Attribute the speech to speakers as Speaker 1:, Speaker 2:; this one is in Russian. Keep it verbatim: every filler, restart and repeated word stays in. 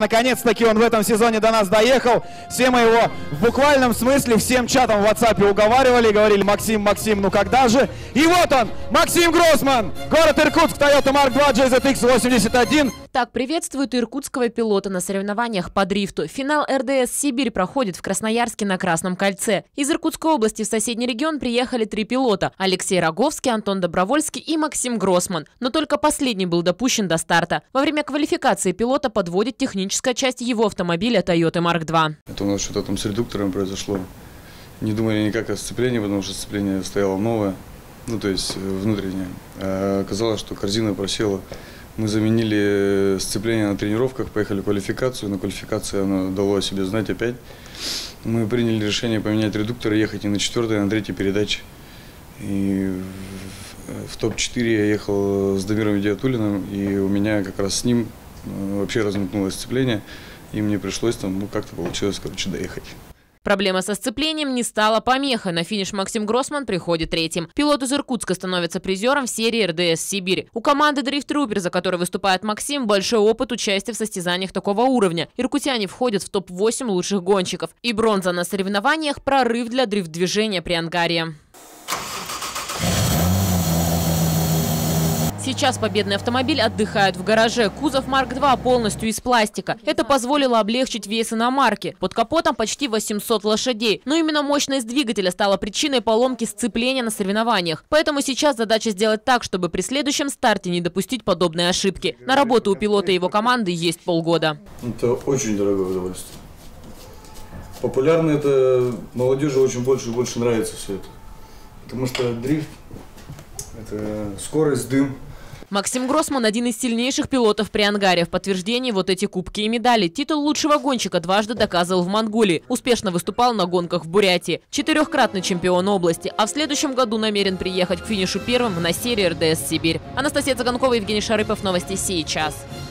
Speaker 1: Наконец-таки он в этом сезоне до нас доехал. Все мы его в буквальном смысле всем чатом в WhatsApp уговаривали, говорили: Максим, Максим, ну когда же? И вот он, Максим Гроссман, город Иркутск, Toyota Марк два джей зет икс восемьдесят один.
Speaker 2: Так приветствуют иркутского пилота на соревнованиях по дрифту. Финал эр дэ эс «Сибирь» проходит в Красноярске на Красном кольце. Из Иркутской области в соседний регион приехали три пилота – Алексей Роговский, Антон Добровольский и Максим Гроссман. Но только последний был допущен до старта. Во время квалификации пилота подводит техническая часть его автомобиля Toyota Марк два.
Speaker 3: Это у нас что-то там с редуктором произошло. Не думали никак о сцеплении, потому что сцепление стояло новое, ну то есть внутреннее. А оказалось, что корзина просела. Мы заменили сцепление на тренировках, поехали в квалификацию. На квалификации оно дало о себе знать опять. Мы приняли решение поменять редуктор и ехать не на четвертой, а на третьей передаче. И в топ четыре я ехал с Дамиром Ведиатуллиным, и у меня как раз с ним вообще разметнулось сцепление. И мне пришлось там, ну как-то получилось, короче, доехать.
Speaker 2: Проблема со сцеплением не стала помехой. На финиш Максим Гроссман приходит третьим. Пилот из Иркутска становится призером в серии эр дэ эс «Сибирь». У команды Drift Trooper, за которой выступает Максим, большой опыт участия в состязаниях такого уровня. Иркутяне входят в топ восемь лучших гонщиков. И бронза на соревнованиях – прорыв для дрифт-движения при ангаре. Сейчас победный автомобиль отдыхает в гараже. Кузов Марк два полностью из пластика. Это позволило облегчить вес иномарки. Под капотом почти восемьсот лошадей. Но именно мощность двигателя стала причиной поломки сцепления на соревнованиях. Поэтому сейчас задача сделать так, чтобы при следующем старте не допустить подобные ошибки. На работу у пилота и его команды есть полгода.
Speaker 3: Это очень дорогое удовольствие. Популярно это, молодежи очень больше и больше нравится все это. Потому что дрифт – это скорость, дым.
Speaker 2: Максим Гроссман – один из сильнейших пилотов при ангаре. В подтверждении вот эти кубки и медали. Титул лучшего гонщика дважды доказывал в Монголии. Успешно выступал на гонках в Бурятии. Четырехкратный чемпион области. А в следующем году намерен приехать к финишу первым на серии эр дэ эс «Сибирь». Анастасия Цыганкова, Евгений Шарыпов. Новости сейчас.